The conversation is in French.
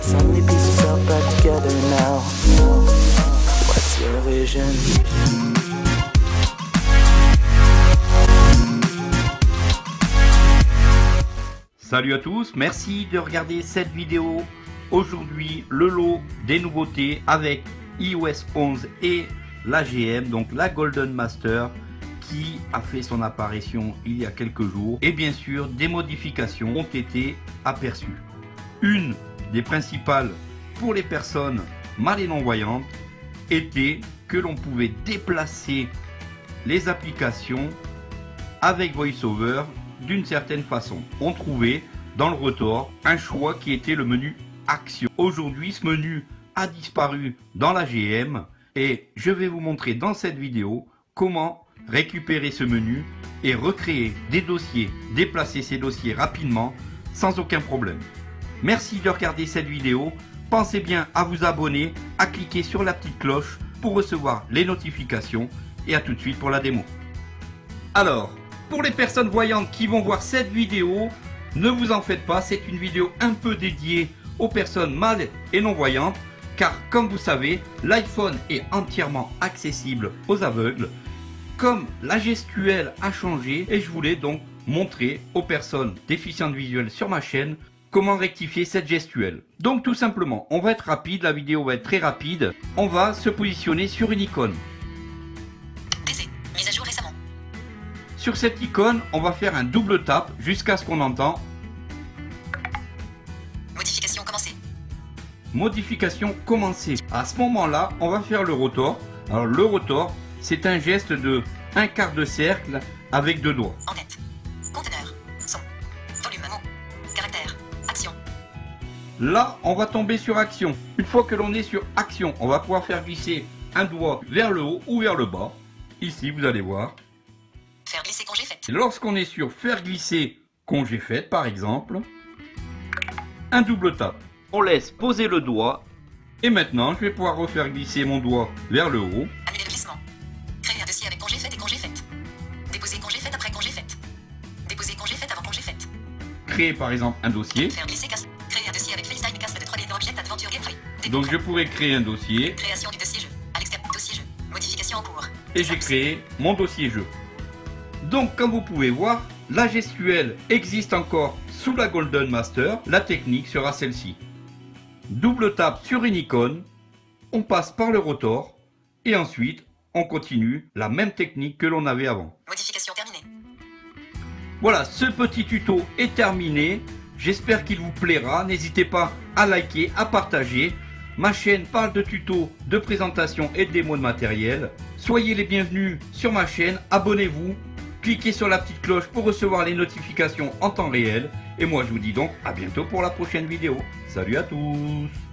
so many pieces all back together now. What's your vision? Salut à tous, merci de regarder cette vidéo. Aujourd'hui, le lot des nouveautés avec iOS 11 et la GM, donc la Golden Master, qui a fait son apparition il y a quelques jours. Et bien sûr, des modifications ont été aperçues. Une des principales pour les personnes mal et non-voyantes était que l'on pouvait déplacer les applications avec VoiceOver d'une certaine façon. On trouvait dans le rotor un choix qui était le menu Action. Aujourd'hui, ce menu a disparu dans la GM et je vais vous montrer dans cette vidéo comment récupérer ce menu et recréer des dossiers, déplacer ces dossiers rapidement sans aucun problème. Merci de regarder cette vidéo. Pensez bien à vous abonner, à cliquer sur la petite cloche pour recevoir les notifications et à tout de suite pour la démo. Alors, pour les personnes voyantes qui vont voir cette vidéo, ne vous en faites pas, c'est une vidéo un peu dédiée aux personnes mal et non voyantes, car comme vous savez, l'iPhone est entièrement accessible aux aveugles. Comme la gestuelle a changé, et je voulais donc montrer aux personnes déficientes visuelles sur ma chaîne comment rectifier cette gestuelle. Donc tout simplement, on va être rapide, la vidéo va être très rapide, on va se positionner sur une icône. Mise à jour récemment. Sur cette icône, on va faire un double tap jusqu'à ce qu'on entend Modification commencée. modification commencée. À ce moment-là, on va faire le rotor. Alors le rotor, c'est un geste de un quart de cercle avec deux doigts. En tête. Conteneur. Son. Volume. Mot. Caractère. Action. Là, on va tomber sur action. Une fois que l'on est sur action, on va pouvoir faire glisser un doigt vers le haut ou vers le bas. Ici, vous allez voir. Faire glisser congé fait. Lorsqu'on est sur faire glisser congé fait, par exemple, un double tap. On laisse poser le doigt. Et maintenant, je vais pouvoir refaire glisser mon doigt vers le haut. Annuler le glissement. Créer un dossier avec congé fait et congé fait. Déposer congé fait après congé fait. Déposer congé fait avant congé fait. Créer par exemple un dossier. Faire glisser casque. Créer un dossier avec FaceTime et casque de 3D Object Adventure Gameplay. Donc je pourrais créer un dossier. Création du dossier jeu. À l'extérieur. Dossier jeu. Modification en cours. Et j'ai créé mon dossier jeu. Donc comme vous pouvez voir, la gestuelle existe encore sous la Golden Master. La technique sera celle-ci. Double tap sur une icône, on passe par le rotor et ensuite on continue la même technique que l'on avait avant. Modification terminée. Voilà, ce petit tuto est terminé. J'espère qu'il vous plaira. N'hésitez pas à liker, à partager. Ma chaîne parle de tutos, de présentation et de démos de matériel. Soyez les bienvenus sur ma chaîne, abonnez-vous, cliquez sur la petite cloche pour recevoir les notifications en temps réel. Et moi je vous dis donc à bientôt pour la prochaine vidéo. Salut à tous!